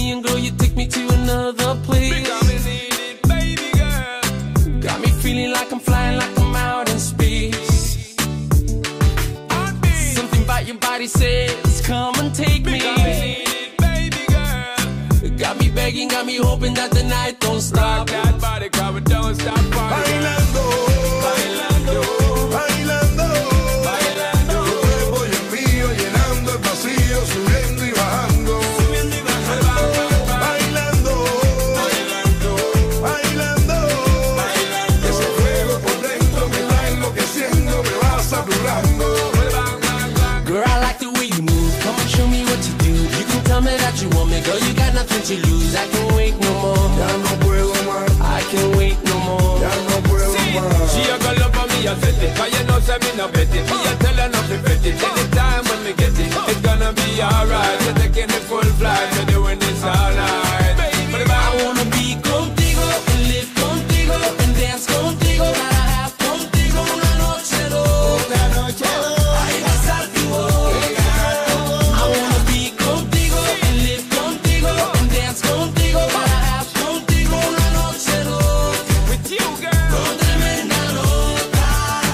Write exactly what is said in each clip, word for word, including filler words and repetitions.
me, and girl, you take me to another place. You got me needed, baby girl. Got me feeling like I'm flying, like I'm out in space. Something about your body says, come and take me. You got me needed, baby girl. Got me begging, got me hoping that the night don't stop. Rock that body, come and don't stop partying. Bailando, Bailando, bailando, bailando. tu cuerpo y el mío llenando el vacío, subiendo y bajando. Subiendo y bajando, Bailando, bailando, bailando, bailando. ese fuego por dentro me va enloqueciendo, me va saturando. Girl, I like the way you move. Come on, show me what you do. You can tell me that you want me, girl. You got nothing to lose. I can't wait no more. Ya no puedo más, I can't wait no more. ya no puedo más. She a go love for me, I set it. Cause you know, say me no bet it. Me a tell her not to bet it. Anytime when me get it, it's gonna be alright. We're taking the full flight, we're doing this all night. But if I I wanna be contigo and live contigo and dance contigo. Gotta have contigo una noche loca. Ay, besar tu boca. I wanna be contigo and live contigo and dance contigo. Gotta have contigo una noche loca. with you, girl, Con tremenda nota.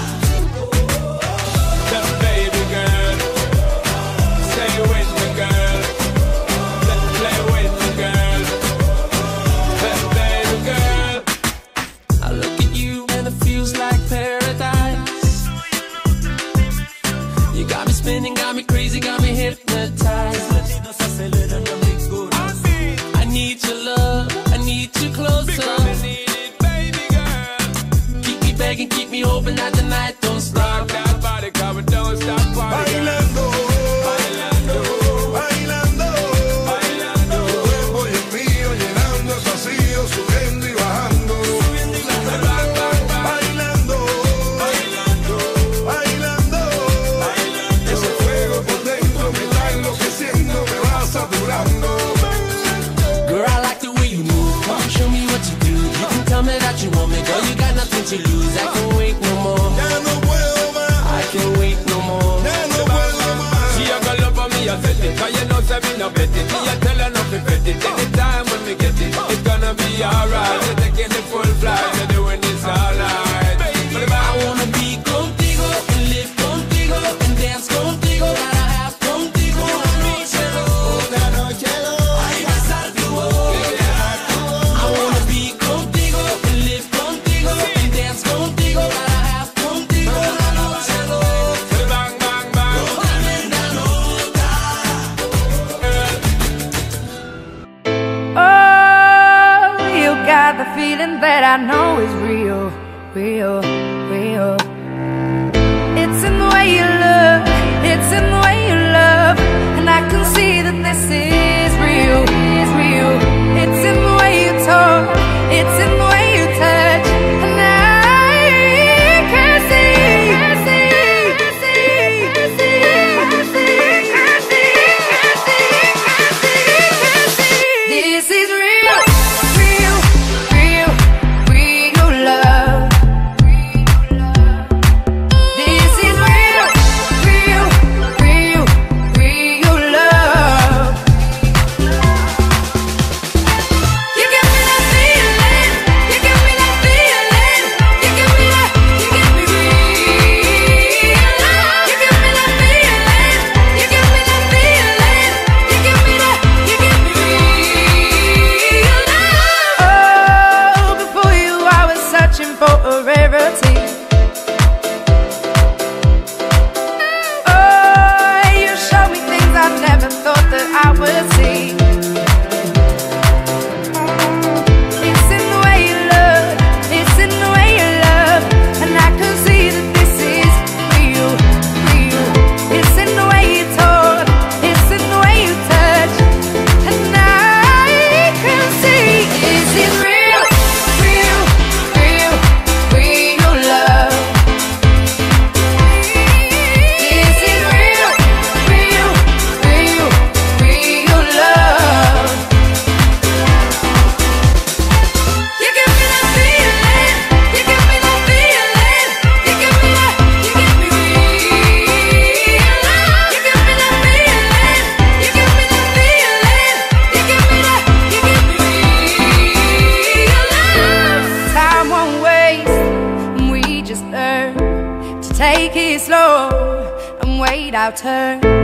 the baby girl, say you with me, girl. Let's play with me, girl. The baby girl. I look at you and it feels like paradise. You got me spinning, got me crazy, got me hypnotized. I need your love, I need you closer. Because me need it, baby girl. Keep me begging, keep me hoping that the night don't stop. Rock that body, come and don't stop partying. Bailando, Bailando, bailando, bailando. tu cuerpo y el mío llenando el vacío, subiendo y bajando. Back, back, back. Bailando, Bailando, bailando, bailando. ese fuego por dentro me va enloqueciendo, me va saturando. Girl, I like the way you move. Come on, show me what you do. You can tell me that you want me, girl. You got nothing to lose. I can't wait no more. Ya no puedo más, I can't wait no more. ya no puedo más. She a go love for me, I set it. Cause you know, say me no bet it. Me a tell her not to bet it. Anytime when we get it, it's gonna be alright. We're taking the full flight, we're doing this all night. But if I I wanna be contigo and live contigo and dance contigo. Gotta have contigo una noche loca. Ay, besar tu boca. I wanna be contigo and live contigo and dance contigo. Gotta have contigo una noche loca. bang, bang, bang. Con tremenda nota. Oh, you got the feeling that I know Take it slow and wait our turn.